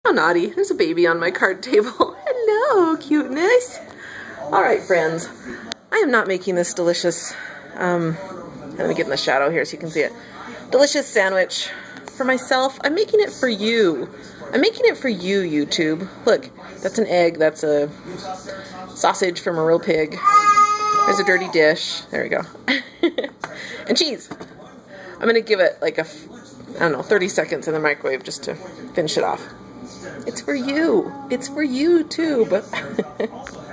How naughty. There's a baby on my card table. Hello, cuteness. Alright, friends. I am not making this delicious, let me get in the shadow here so you can see it. Delicious sandwich for myself. I'm making it for you. I'm making it for you, YouTube. Look, that's an egg. That's a sausage from a real pig. There's a dirty dish. There we go. And cheese. I'm going to give it like I don't know, 30 seconds in the microwave just to finish it off. It's for you. It's for you, too. But